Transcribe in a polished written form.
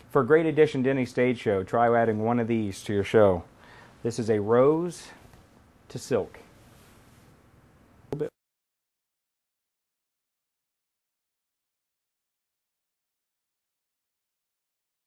For a great addition to any stage show, try adding one of these to your show. This is a rose to silk.